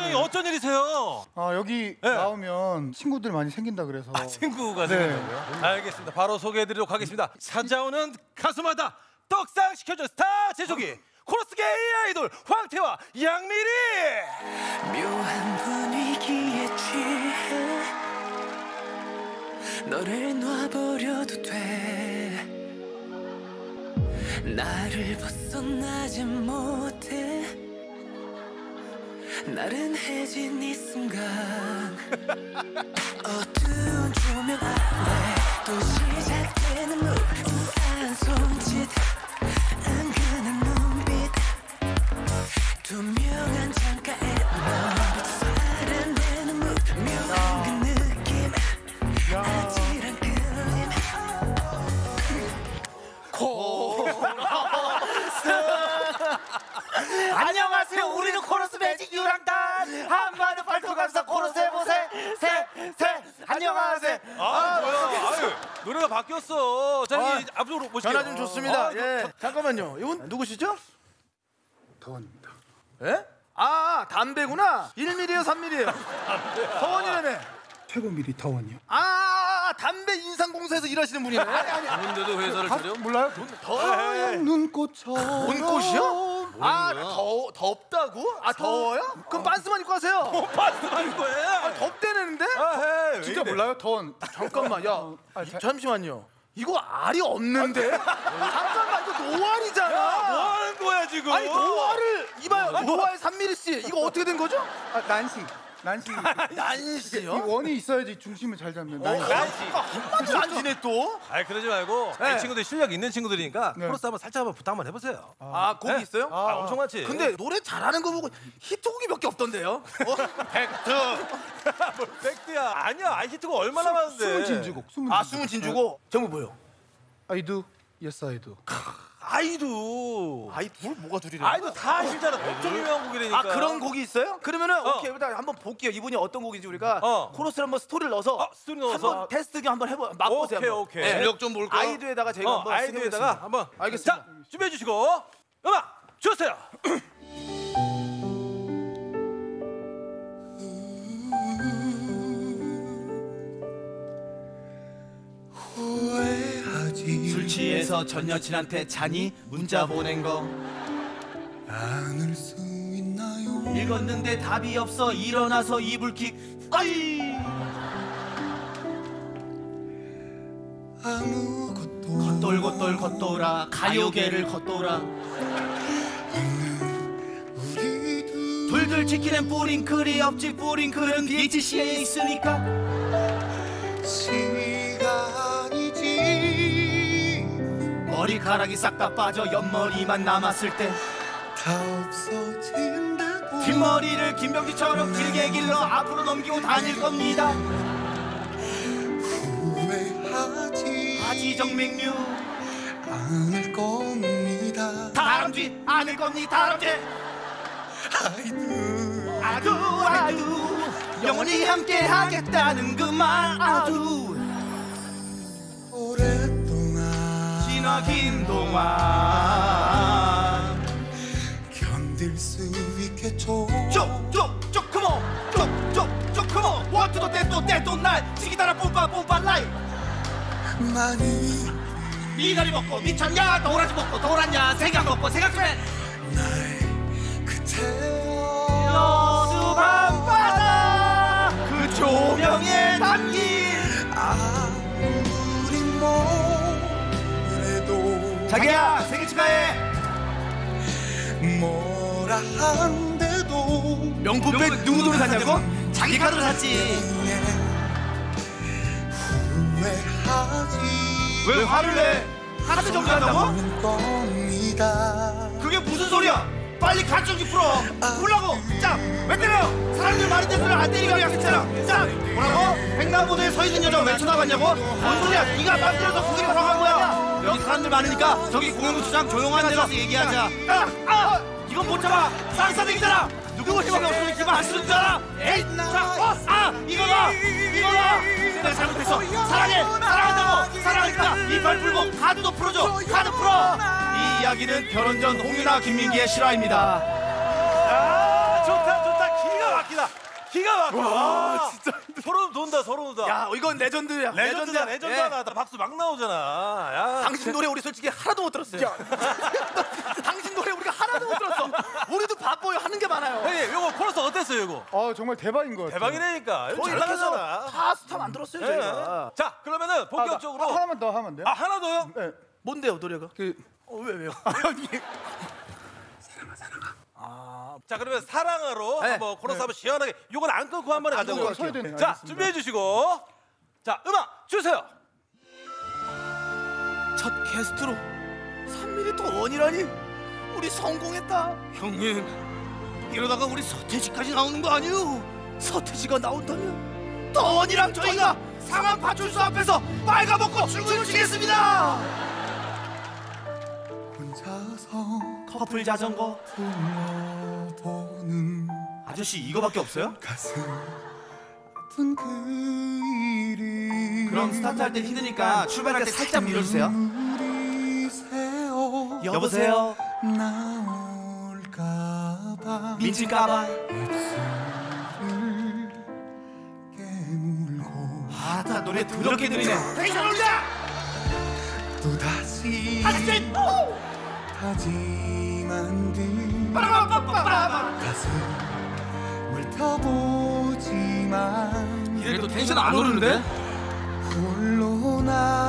선생님 어쩐 일이세요? 여기 나오면 친구들 많이 생긴다 그래서. 친구가 생긴다고요? 알겠습니다. 바로 소개해드리도록 하겠습니다. 찾아오는 가수마다 떡상 시켜준 스타 제조기 코러스계 아이돌 황태와 양미리. 묘한 분위기에 취해 너를 놔버려도 돼. 나를 벗어나지 못해 나른해진 이 순간 어두운 조명 아래 또 시작되는 우아한 손짓 은근한 눈빛 투명한 창가에 넌 살아내는 무명한 그 느낌 아찔한 끌림 안녕하세요. 우리는 코러스 매직 유랑단 한마디 발톱 감사 코러스 해보세 세 안녕하세요. 뭐야? 노래가 바뀌었어. 자, 이제 앞으로 모실게요. 전화 좀 좋습니다. 예. 잠깐만요. 이분 누구시죠? 더원입니다. 예? 담배구나. 1mm에요 3mm에요? 더원이라네. 최고 미리 더원이요. 담배 인상공사에서 일하시는 분이네. 그분들도 회사를 차려? 몰라요? 더운 눈꽃처럼. 눈꽃이요? 덥다고? 더워요? 그럼 반스만 입고 하세요. 반스만 거예요? 덥대는데? 진짜 몰라요? 더원. 잠깐만, 잠시만요. 이거 알이 없는데? 잠깐만, 이거 노알이잖아. 뭐 하는 거야 지금? 아니 노알을 이봐요. 노알 3mm 이거 어떻게 된 거죠? 난시. 난시요? 이 원이 있어야지 중심을 잘 잡는. 난시. 한마디도 안 지네 또. 그러지 말고 이 친구들 실력 있는 친구들이니까 코러스 한번 살짝 부탁 한번 해보세요. 곡이 있어요? 엄청 많지. 근데 노래 잘하는 거 보고 히트곡이 몇 개 없던데요? 팩트야. 아니야. 히트곡 얼마나 많은데. 숨은 진주곡. 숨은 진주곡. 제목 뭐요? I do. Yes I do. 아이도 뭐가 둘이래? 아이도 다 아시잖아. 엄청 유명한 곡이라니까. 그런 곡이 있어요? 그러면은 오케이 일단 한번 볼게요. 이분이 어떤 곡인지 우리가 코러스를 한번 스토리를 넣어서 스토리 넣어서 한번 테스트 좀 한번 맛보세요. 오케이. 실력 좀 볼까? 아이도에다가 저희가 한번 아이도에다가 한번. 알겠습니다. 자, 준비해 주시고 음악 주세요. 술 취해서 전 여친한테 잔이 문자 보낸 거 안을 수 있나요? 읽었는데 답이 없어 일어나서 이불킥 아이 아무것도 겉돌 겉돌아 가요계를 겉돌아 둘둘 지키는 뿌링클이 없지 뿌링클은 BHC에 있으니까 머리카락이 싹 다 빠져 옆머리만 남았을 때 다 없어진다고 뒷머리를 김병지처럼 길게 길러 앞으로 넘기고 다닐 겁니다. 후회하지 하지정맥류 않을 겁니다. 다람쥐 않을 겁니다. 다람쥐 아두 영원히 함께 하겠다는 그 말 아두 오랫동안 지나긴 동안 견딜 수 있겠죠. 쪽쪽쪽 컴온 쪽쪽쪽 컴온 원투도 떼또 날 지기다라 뿜빠 라이 많이 미나리 먹고 미쳤냐 도라지 먹고 돌았냐 생각 먹고 생각 좀 해 나의 그대 여수 밤바다 그 조명에 담긴 아무리 뭐래도 자기야 생일 축하해 뭐라 한데도 명품백 누구 돈을 샀냐고? 자기 카드로 샀지 후회하지 왜 화를 내? 카드 정지한다고? 겁니다. 그게 무슨 소리야? 빨리 가정기 풀어 풀라고 왜 때려 사람들 말이 대표를 안 때리기로 약속했잖아 뭐라고? 횡단보도에 서 있는 여자 왜 쳐다봤냐고? 뭔 소리야 네가 맘대로서 거기로 들어간 거야 여기 사람들 많으니까 저기 공영구치장 조용한 데 가서 얘기하자 이건 못 참아 쌍싸대기잖아 누구 힘이 없으니 기분 안 쓰는 줄 알아 에이 이거다 내가 잘못했어 사랑한다고 사랑하니까 이빨 풀고 카드도 풀어줘 카드 풀어 이 이야기는 결혼 전 홍윤아 김민기의 실화입니다 좋다 기가 막히다. 와 진짜 소름 돋는다 소름 돋아. 야 이건 레전드야. 레전드다 레전드 예. 하나. 박수 막 나오잖아. 야. 당신 노래 우리 솔직히 하나도 못 들었어요. 당신 노래 우리가 하나도 못 들었어. 우리도 바빠요. 하는 게 많아요. 형님 요거 코러스 어땠어요 이거? 정말 대박인 것 같아요. 대박이라니까. 이거 저희 잘 이렇게 해서 나가잖아. 다 스타 만들었어요 저희가. 자 그러면은 본격적으로 하나만 더 하면 안 돼요? 하나 더요? 네. 뭔데요 노래가? 왜요? 자 그러면 사랑으로 네. 한번 코러스 한번 시원하게 요건 안 끊고 한 번에 가자고요. 끊고 서야 되네. 자 알겠습니다. 준비해 주시고 자 음악 주세요. 첫 게스트로 3mm 원이라니 우리 성공했다. 형님 이러다가 우리 서태지까지 나오는 거 아니에요? 서태지가 나온다면 더원이랑 저희가 상암 파출소 앞에서 빨가벗고 춤을 추겠습니다. 혼자서 커플 자전거 불러보는 아저씨 이거밖에 없어요? 가슴 아픈 그 일이 그럼 스타트 할 때 힘드니까 출발할 때 살짝 밀어주세요. 눈물이 새어 여보세요? 나올까봐 민칠까봐. 깨물고 아다 노래 더럽게 들리네. 텐션 올리자. 또다시 하지. 다짐한 뒤 빠라바빠빠빠. 가슴을 펴보지만 이래도 텐션 안 오르는데? 홀로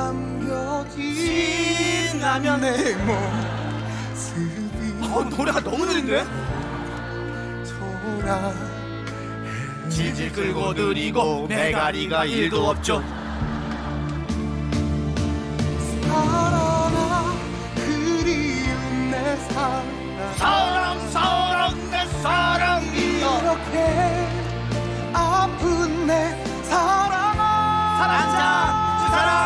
남겨진 라면. 내 모습이 노래가 너무 느린데? 초라 질질 끌고 느리고 메가리가 일도 없죠. 사랑아 그리운 내 사랑 내 사랑이여. 이렇게 아픈 내 사랑아 사랑자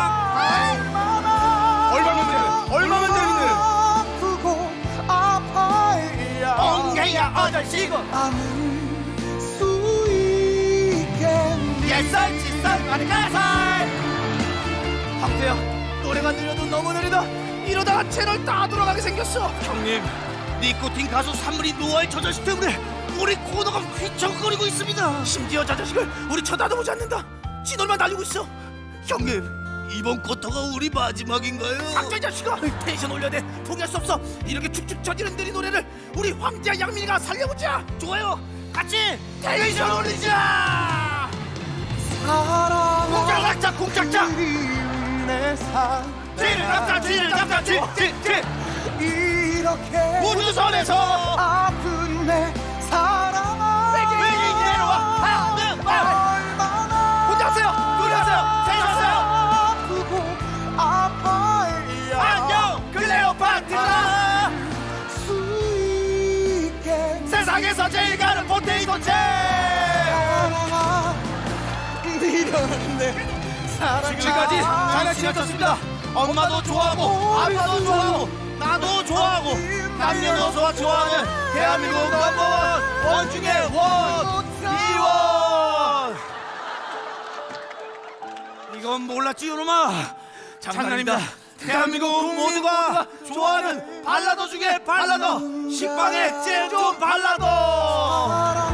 그 사랑 얼마면 되는데? 아프고 아파야 엉해야 어절시고 아물 수 있겠니 옛살 칫살 가리가살. 황태야 노래가 느려도 너무 느리다. 이러다가 채널 다 돌아가게 생겼어. 형님 니코틴 가수 산물이 노화에 젖어있기 때문에 우리 코너가 휘청거리고 있습니다. 심지어 저 자식을 우리 쳐다보지 않는다. 진얼만 날리고 있어. 형님 이번 쿼터가 우리 마지막인가요? 닥쳐 이 자식아. 텐션 올려야 돼. 포기할 수 없어. 이렇게 축축 처지는 느린 노래를 우리 황태와 양민이가 살려보자. 좋아요 같이 텐션 올리자. 사랑아 공작락자 공작자. 그리운 내 사랑 뒤를 잡자 뒤를 잡자 뒤 이렇게 우주선에서 아픈 내 사랑아 외계인 내려와. 하나 얼마나 혼자 하세요. 둘이 하세요. 셋이 하세요. 아프고 아파야 안녕 클레오파트라. 수 있겠니 세상에서 제일 가는 포테이토체. 사랑아 이런 내 사랑아 지금까지 잘 지내셨습니다. 엄마도 좋아하고 아빠도 좋아하고 나도 좋아하고 남녀노소가 좋아하는 대한민국 넘버원 원 중에 원 이원. 이건 몰랐지 요놈아. 장난입니다. 대한민국 모두가 좋아하는 발라더 중에 발라더. 식빵의 제일 좋은 발라더.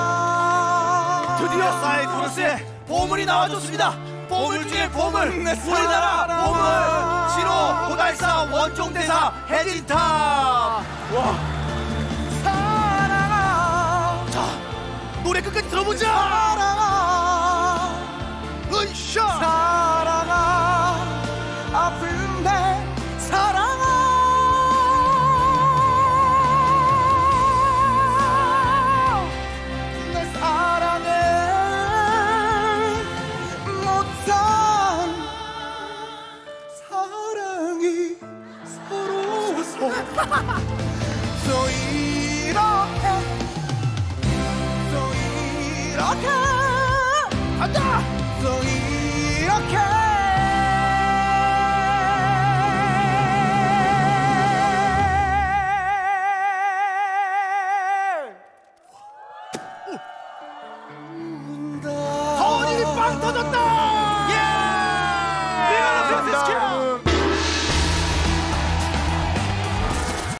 드디어 사이코러스에 보물이 나와줬습니다. 보물 중에 보물. 우리나라 보물. 신호 고달사 원종대사 해진탑. 와. 사랑아 자 노래 끝까지 들어보자. 사랑아 으쌰. 사랑아 아픈 내 사랑아 내 사랑에 못한 사랑이 서러워서 또 이렇게 또 이렇게 간다. 또 이렇게